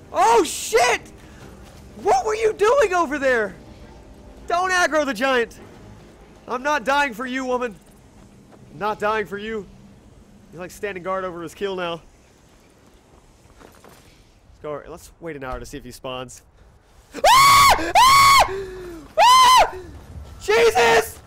Oh shit! What were you doing over there? Don't aggro the giant. I'm not dying for you, woman. I'm not dying for you. He's like standing guard over his kill now. Let's go. Let's wait an hour to see if he spawns. Ah! Ah! Ah! Jesus!